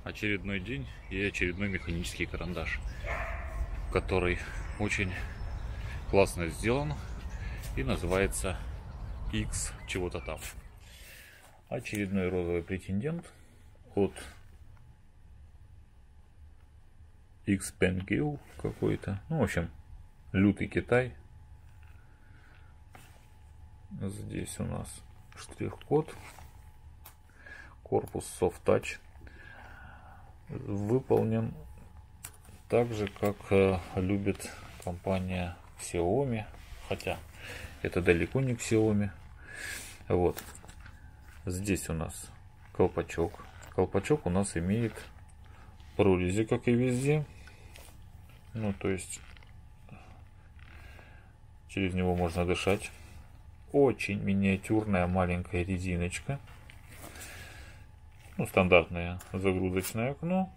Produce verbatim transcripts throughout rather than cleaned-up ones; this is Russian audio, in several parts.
очередной день и очередной механический карандаш, который очень классно сделан и называется X чего-то там. Очередной розовый претендент от Xpengil какой-то. Ну, в общем, лютый Китай. Здесь у нас штрих-код. Корпус Soft Touch. Выполнен так же, как любит компания Xiaomi. Хотя это далеко не Xiaomi. Вот. Здесь у нас колпачок. Колпачок у нас имеет прорези, как и везде. Ну, то есть через него можно дышать. Очень миниатюрная маленькая резиночка. Ну, стандартное загрузочное окно.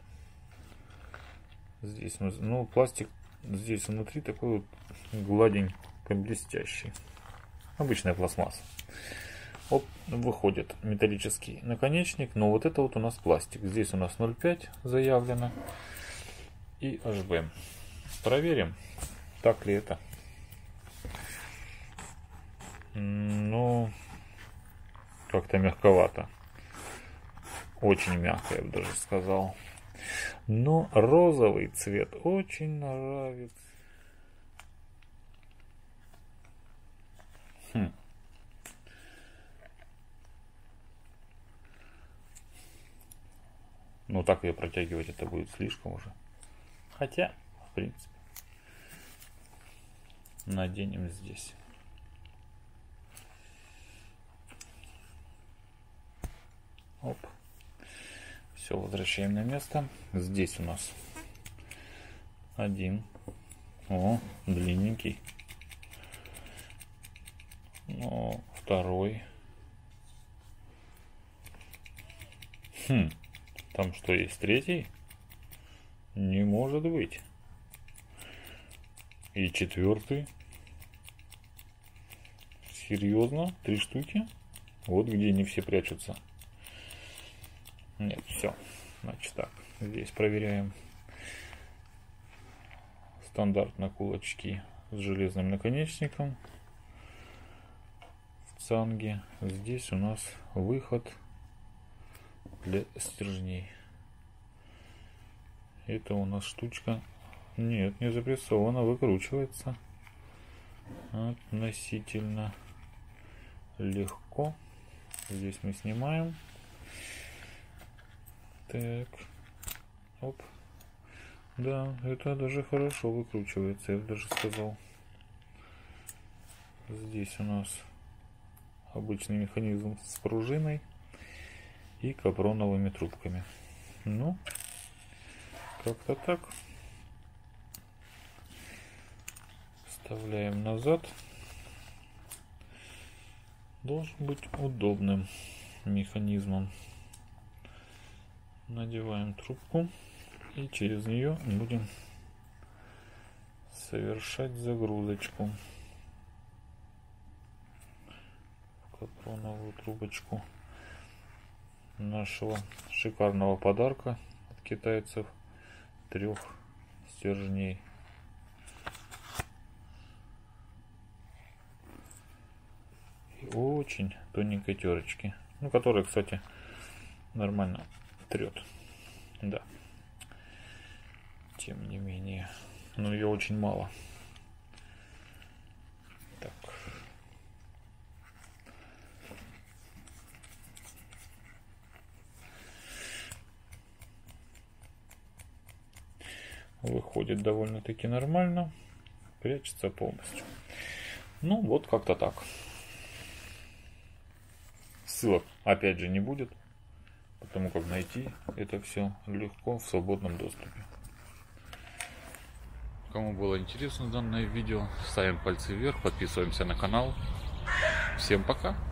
Здесь, ну, пластик здесь внутри такой вот гладенько блестящий. Обычная пластмасса. Вот выходит металлический наконечник, но вот это вот у нас пластик. Здесь у нас ноль пять заявлено и эйч би. Проверим, так ли это. Ну, как-то мягковато. Очень мягко, я бы даже сказал. Но розовый цвет очень нравится. Хм. Ну, так ее протягивать это будет слишком уже. Хотя, в принципе, наденем здесь. Оп. Все, возвращаем на место. Здесь у нас один. О, длинненький. Ну, второй. Хм. Там что, есть третий? Не может быть. И четвертый. Серьезно? Три штуки? Вот где они все прячутся. Нет, все. Значит так. Здесь проверяем. Стандартно кулачки с железным наконечником. В цанге. Здесь у нас выход для стержней. Это у нас штучка. Нет, не запрессована, выкручивается относительно легко. Здесь мы снимаем. Так. Оп. Да, это даже хорошо выкручивается, я бы даже сказал. Здесь у нас обычный механизм с пружиной и капроновыми трубками. Ну, как-то так. Вставляем назад. Должен быть удобным механизмом. Надеваем трубку и через нее будем совершать загрузочку в капроновую трубочку нашего шикарного подарка от китайцев, трех стержней. И очень тоненькой терочки, ну, которая, кстати, нормально трет. Да. Тем не менее. Но ее очень мало. Так. Выходит довольно-таки нормально. Прячется полностью. Ну, вот как-то так. Ссылок опять же не будет. Потому как найти это все легко в свободном доступе. Кому было интересно данное видео, ставим пальцы вверх, подписываемся на канал. Всем пока!